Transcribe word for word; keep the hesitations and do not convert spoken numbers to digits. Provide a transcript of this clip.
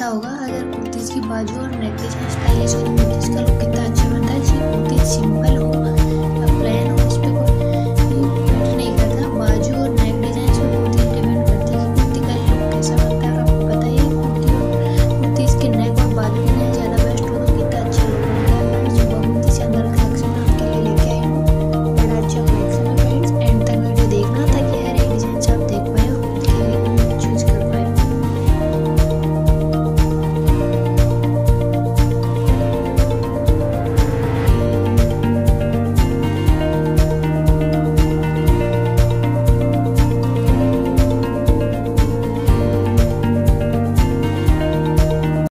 पता होगा अगर कुर्तीज़ की बाजू और नेक के साथ स्टाइलिश करेंगे तो इसका लुक कितना अच्छा बनता है। जी कुर्ती सिंपल